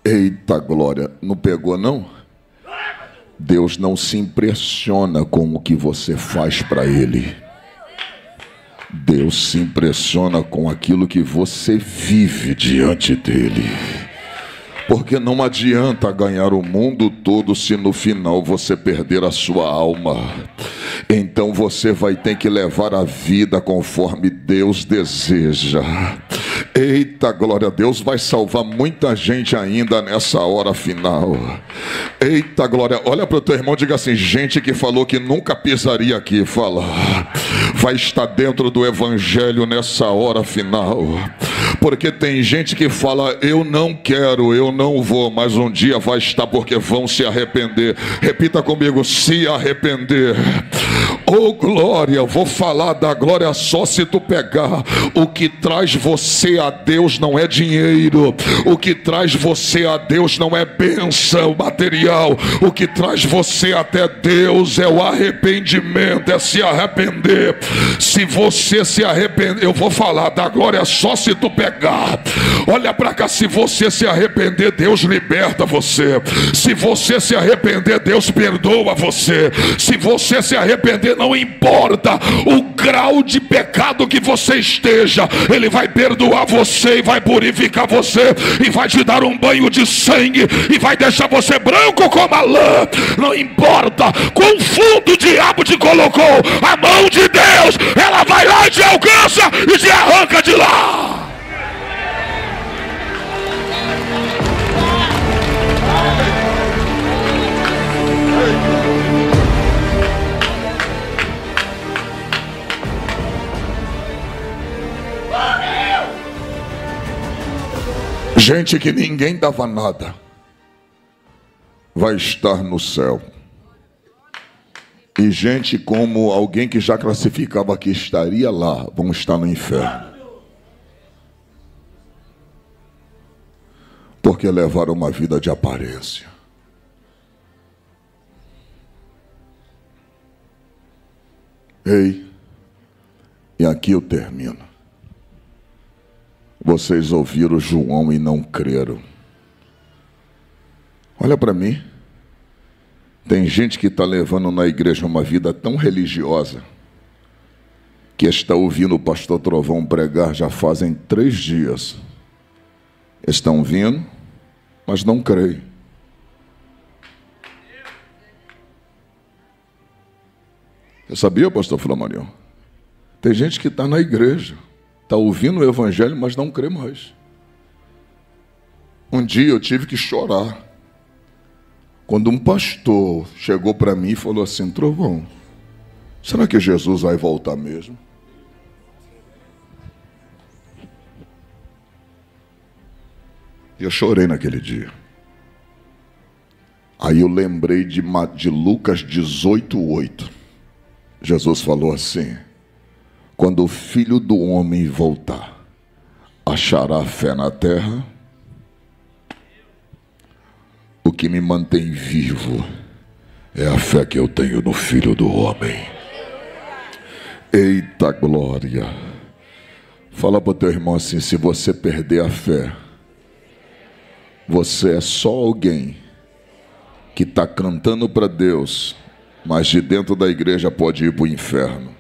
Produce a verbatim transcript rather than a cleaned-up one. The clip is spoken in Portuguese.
Eita glória, não pegou não? Deus não se impressiona com o que você faz para Ele. Deus se impressiona com aquilo que você vive diante dEle. Porque não adianta ganhar o mundo todo se no final você perder a sua alma. Então você vai ter que levar a vida conforme Deus deseja. Eita, glória a Deus, vai salvar muita gente ainda nessa hora final. Eita, glória, olha para o teu irmão e diga assim: gente que falou que nunca pisaria aqui, fala, vai estar dentro do evangelho nessa hora final. Porque tem gente que fala, eu não quero, eu não vou, mas um dia vai estar, porque vão se arrepender. Repita comigo: se arrepender. Oh glória, eu vou falar da glória só se tu pegar. O que traz você a Deus não é dinheiro. O que traz você a Deus não é bênção material. O que traz você até Deus é o arrependimento, é se arrepender. Se você se arrepender, eu vou falar da glória só se tu pegar. Olha para cá, se você se arrepender, Deus liberta você. Se você se arrepender, Deus perdoa você. Se você se arrepender, não importa o grau de pecado que você esteja, Ele vai perdoar você e vai purificar você e vai te dar um banho de sangue e vai deixar você branco como a lã. Não importa quão fundo o diabo te colocou, a mão de Deus, ela vai lá e te alcança e te arranca de lá. Gente que ninguém dava nada vai estar no céu. E gente como alguém que já classificava que estaria lá, vão estar no inferno. Porque levaram uma vida de aparência. Ei, e aqui eu termino. Vocês ouviram João e não creram. Olha para mim. Tem gente que está levando na igreja uma vida tão religiosa que está ouvindo o pastor Trovão pregar já fazem três dias. Estão vindo, mas não creem. Você sabia, pastor Flamarion? Tem gente que está na igreja, está ouvindo o evangelho, mas não crê mais. Um dia eu tive que chorar quando um pastor chegou para mim e falou assim: Trovão, será que Jesus vai voltar mesmo? E eu chorei naquele dia. Aí eu lembrei de, de Lucas dezoito, oito. Jesus falou assim: quando o Filho do Homem voltar, achará fé na terra? O que me mantém vivo é a fé que eu tenho no Filho do Homem. Eita glória! Fala para o teu irmão assim: se você perder a fé, você é só alguém que está cantando para Deus, mas de dentro da igreja pode ir para o inferno.